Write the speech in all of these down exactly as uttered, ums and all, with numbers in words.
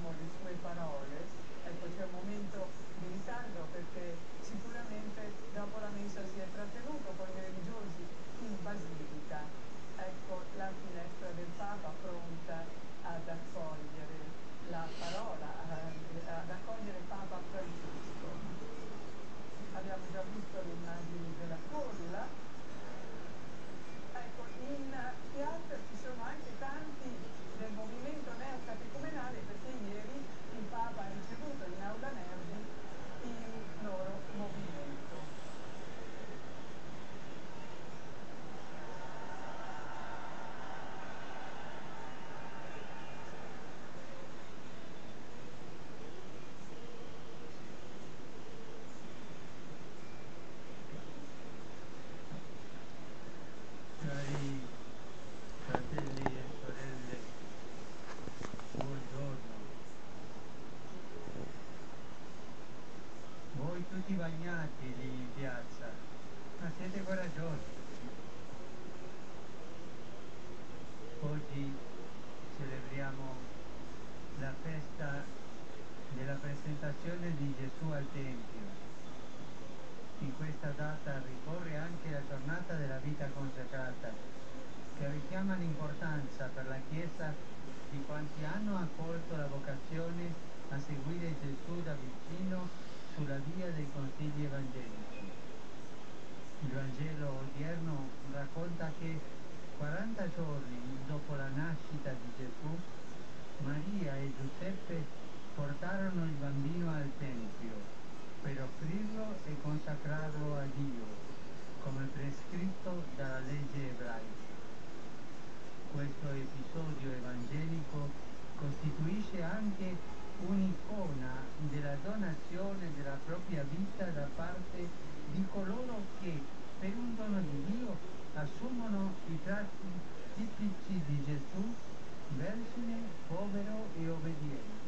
ascoltiamo le sue parole. Ecco, c'è un momento di ritardo perché sicuramente dopo la messa si è trattenuto con i religiosi in basilica. Ecco la finestra del Papa pronta ad accogliere la parola, ad accogliere Papa Francesco. Abbiamo già visto le immagini della folla. Ecco, in piazza ci sono anche tanti del movimento neocatecumenale perché ieri il Papa ha ricevuto in Aula Nervi il loro movimento. Cari fratelli e sorelle, buongiorno. Voi tutti bagnati lì in piazza, ma siete coraggiosi. Oggi celebriamo la festa della presentazione di Gesù al Tempio. In questa data ricorre anche la giornata della vita consacrata, che richiama l'importanza per la Chiesa di quanti hanno accolto la vocazione a seguire Gesù da vicino sulla via dei consigli evangelici. Il Vangelo odierno racconta che quaranta giorni dopo la nascita di Gesù, Maria e Giuseppe portarono il bambino al Tempio per offrirlo e consacrarlo a Dio, come prescritto dalla legge ebraica. Questo episodio evangelico costituisce anche un'icona della donazione della propria vita da parte di coloro che, per un dono di Dio, assumono i tratti tipici di Gesù, vergine, povero e obbediente.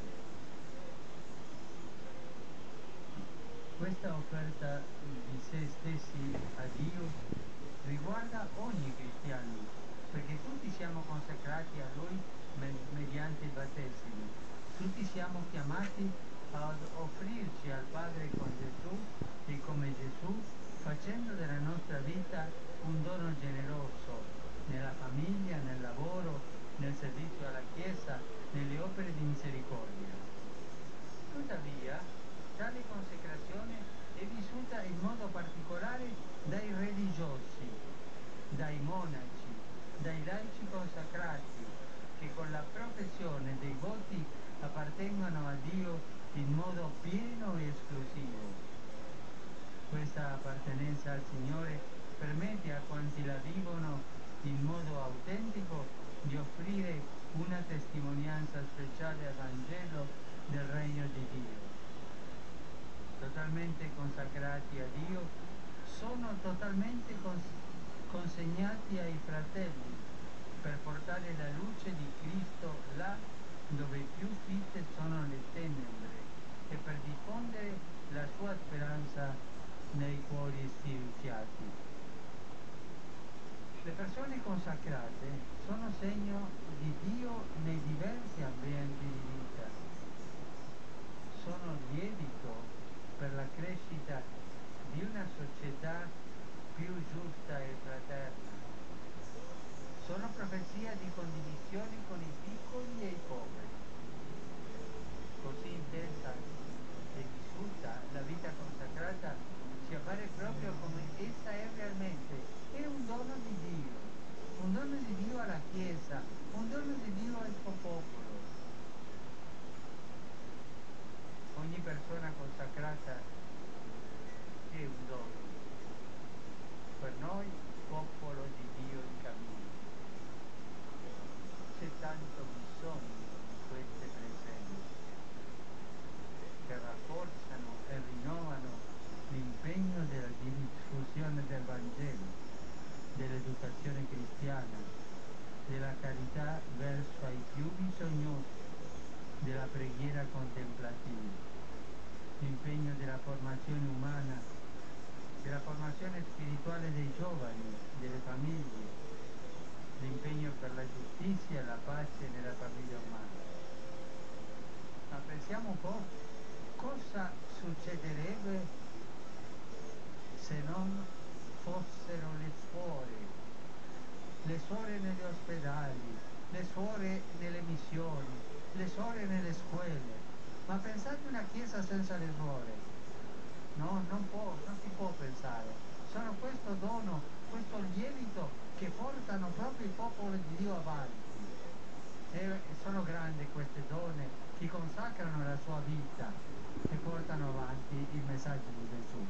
Questa offerta di se stessi a Dio riguarda ogni cristiano, perché tutti siamo consacrati a Lui mediante il battesimo. Tutti siamo chiamati ad offrirci al Padre con Gesù e come Gesù, facendo della nostra vita un dono generoso nella famiglia, nel lavoro, nel servizio alla Chiesa, nelle opere di misericordia. Tuttavia, tale consacrazione è vissuta in modo particolare dai religiosi, dai monaci, dai laici consacrati, che con la professione dei voti appartengono a Dio in modo pieno e esclusivo. Questa appartenenza al Signore permette a quanti la vivono in modo autentico di offrire una testimonianza speciale al Vangelo del Regno di Dio. Totalmente consacrati a Dio, sono totalmente cons- consegnati ai fratelli per portare la luce di Cristo là dove più fitte sono le tenebre e per diffondere la sua speranza nei cuori stiriziati. Le persone consacrate sono segno di Dio nei diversi ambienti di vita. Sono lievito per la crescita di una società più giusta e fraterna. Sono profezia di condivisione con i piccoli e i poveri. Così intesa e vissuta, la vita consacrata ci appare proprio come essa è realmente. È un dono di Dio, un dono di Dio alla Chiesa, un dono di Dio al suo popolo. Ogni persona consacrata è un dono. Per noi, popolo di Dio in cammino. C'è tanto bisogno di queste presenze che rafforzano e rinnovano l'impegno della diffusione del Vangelo, dell'educazione cristiana, della carità verso i più bisognosi, della preghiera contemplativa, l'impegno della formazione umana, della formazione spirituale dei giovani, delle famiglie, l'impegno per la giustizia e la pace nella famiglia umana. Ma po' cosa succederebbe se non fossero le suore, le suore negli ospedali, le suore nelle missioni, le suore nelle scuole. Ma pensate una chiesa senza le suore? No, non può, non si può pensare. Sono questo dono, questo lievito che portano proprio il popolo di Dio avanti. E sono grandi queste donne che consacrano la sua vita e portano avanti il messaggio di Gesù.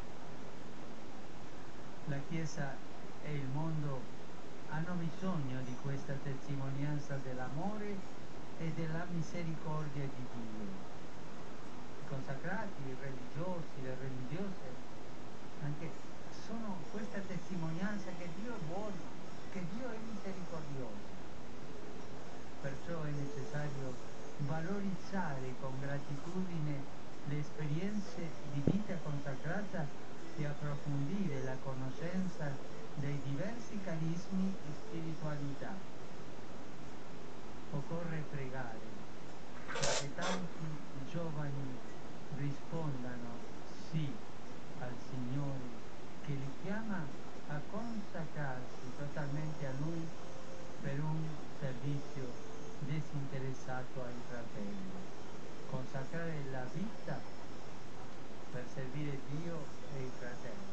La Chiesa e il mondo hanno bisogno di questa testimonianza dell'amore e della misericordia di Dio. I consacrati, i religiosi, le religiose, anche sono questa testimonianza che Dio è buono, che Dio è misericordioso. Perciò è necessario valorizzare con gratitudine le esperienze di vita consacrata e approfondire la conoscenza dei diversi carismi e spiritualità. Occorre pregare perché tanti giovani rispondano sì al Signore che li chiama a consacrarsi totalmente a Lui per un servizio disinteressato ai fratelli. Consacrare la vita per servire Dio e i fratelli.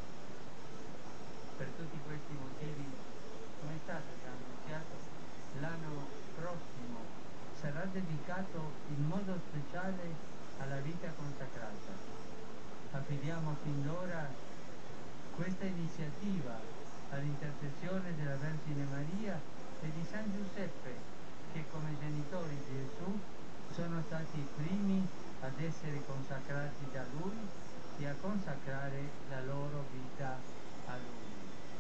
Per tutti questi motivi, come è stato già annunziato, l'anno prossimo sarà dedicato in modo speciale alla vita consacrata. Affidiamo fin d'ora questa iniziativa all'intercessione della Vergine Maria e di San Giuseppe, che come genitori di Gesù sono stati i primi ad essere consacrati da Lui e a consacrare la loro vita a Lui.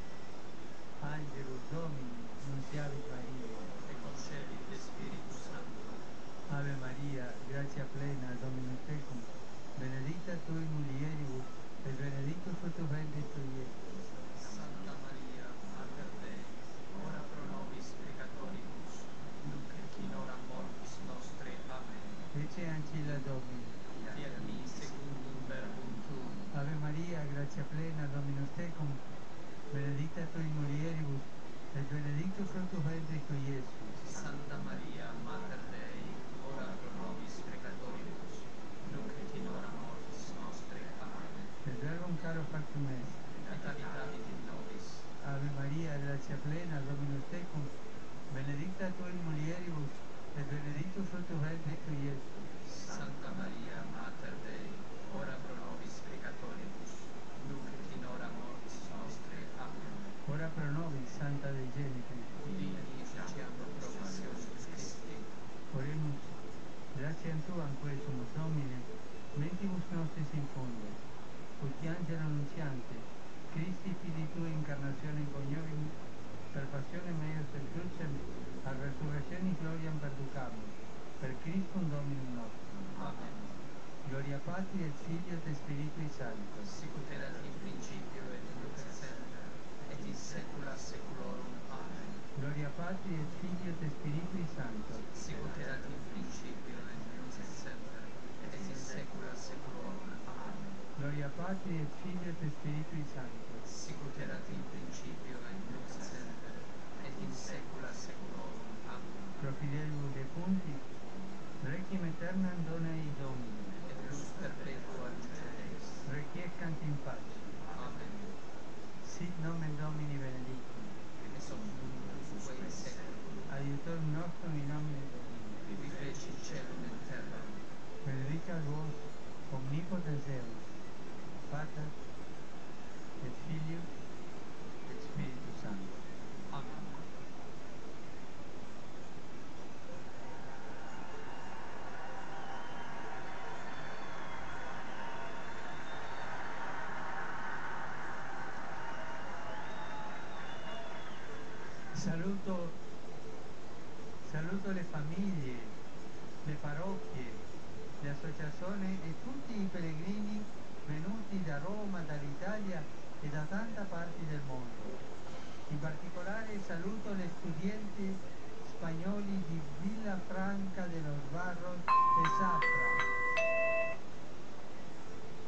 Angelus Domini, nuntiavit Maria, e concedit de Spiritu Santo. Ave Maria, gratia plena, Dominus tecum, benedicta tui mulieribus, et benedictus fructus ventris tui, Iesus. Santa Maria, Mater Dei, ora pro nobis peccatoribus, nunc et in hora mortis nostre. Amen. Ecce ancilla Domini. Fiat mi secundum verbum tuum. Ave Maria, gratia plena, Dominus tecum, benedicta tui mulieribus, et benedictus fructus ventris tui, Iesus. Santa Maria, Mater Dei, ora pro nobis peccatoribus, nunc et in hora mortis nostre. Amen. Et verbum caro factum est. Et habitavit in nobis. Ave Maria, gratia plena, Dominus tecum, benedicta tui mulieribus, et benedictus fructus ventris tui, Iesus. Santa Maria, Mater Dei, ora pro nobis peccatoribus, nunc et in hora mortis nostre. Amen. Ora pro nobis, Santa Dei Genitrix. Udini diciamo promissionis Christi. Oremus, gratiam Tuam quae sumus Domine, mentibus nostris infunde, ut angelo annunziante, Christi Filii Tui incarnationem coniovimus, per passionem eius et crucem, a resurrectionis gloriam perducamus, per Christum Dominum nostrum. Amen. Gloria Patri et Filio et Spiritui Sancto. Sicut erat in principio et nunc et semper, et in saecula saeculorum. Amen. Gloria Patri et Filio et Spiritui Sancto. Sicut erat in principio et nunc et semper, et in saecula saeculorum. Amen. Gloria Patri et Filio et Spiritui Sancto. Sicut erat in principio et nunc et semper, et in saecula saeculorum. Amen. Pro fidelibus defunti, requiem aeternam dona ei Domini. Et lux perpetua luce eis. Requiescant in pace. Amen. Sit nomen Domini benedictum. Et hoc nunc usque in saeculum. Aiutorium nostrum in nomine Domini. Qui feci celum et terram. Benedicat vos, omnipotens Deus, Pater et Filius et Spiritus Sanctus. Amen. Saluto, saluto le famiglie, le parrocchie, le associazioni e tutti i pellegrini venuti da Roma, dall'Italia e da tanta parte del mondo. In particolare saluto le studenti spagnoli di Villafranca de los Barros e Zafra,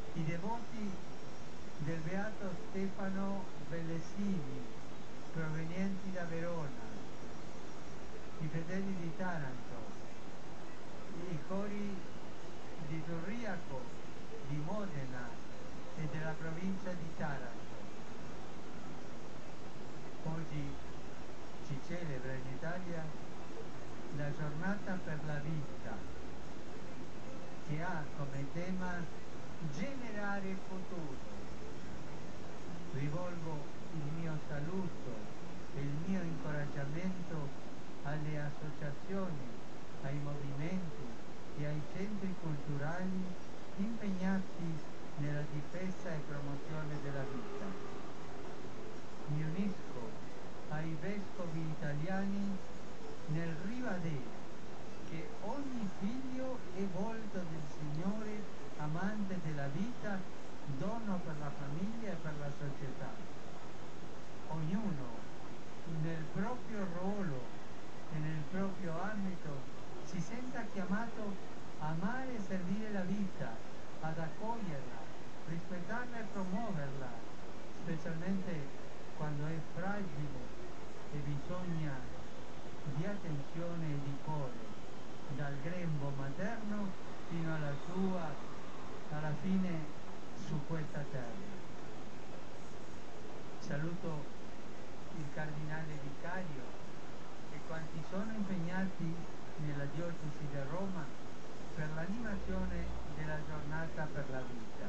i devoti del beato Stefano Bellesini, provenienti da Verona, i fedeli di Taranto, i cori di Turriaco, di Modena e della provincia di Taranto. Oggi si celebra in Italia la giornata per la vita, che ha come tema generare futuro. Rivolgo il mio saluto e il mio incoraggiamento alle associazioni, ai movimenti e ai centri culturali impegnati nella difesa e promozione della vita. Mi unisco ai vescovi italiani nel ribadire che ogni figlio è volto del Signore, amante della vita, dono per la famiglia e per la società. Ognuno nel proprio ruolo e nel proprio ambito si senta chiamato a amare e servire la vita, ad accoglierla, rispettarla e promuoverla, specialmente quando è fragile e bisogna di attenzione e di cuore, dal grembo materno fino alla sua, alla fine, su questa terra. Saluto il cardinale vicario e quanti sono impegnati nella diocesi di Roma per l'animazione della giornata per la vita.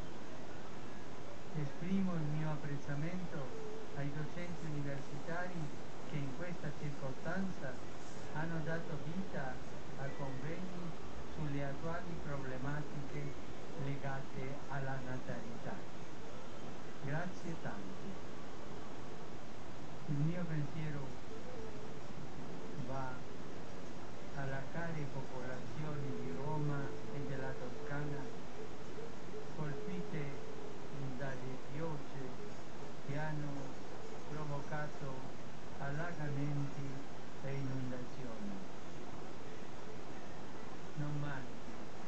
Esprimo il mio apprezzamento ai docenti universitari che in questa circostanza hanno dato vita a convegni sulle attuali problematiche legate alla natalità. Grazie tante. Il mio pensiero va alla care popolazioni di Roma e della Toscana colpite dalle piogge che hanno provocato allagamenti e inondazioni. Non manchi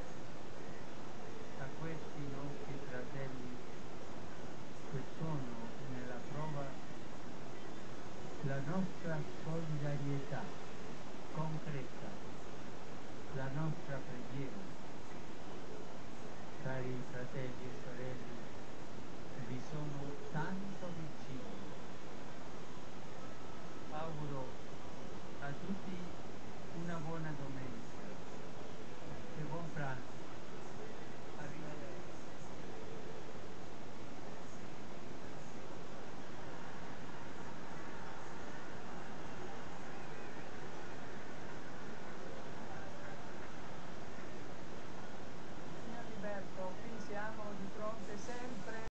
a questi nostri fratelli che sono nella prova la nostra solidarietà concreta, la nostra preghiera. Cari fratelli e sorelle, vi sono